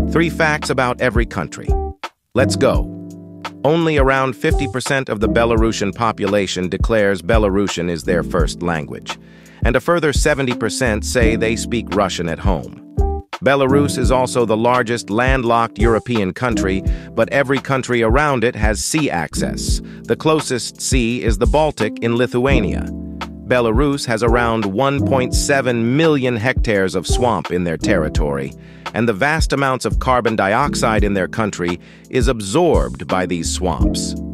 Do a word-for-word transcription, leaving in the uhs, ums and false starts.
Three facts about every country. Let's go. Only around fifty percent of the Belarusian population declares Belarusian is their first language, and a further seventy percent say they speak Russian at home. Belarus is also the largest landlocked European country, but every country around it has sea access. The closest sea is the Baltic in Lithuania. Belarus has around one point seven million hectares of swamp in their territory, and the vast amounts of carbon dioxide in their country is absorbed by these swamps.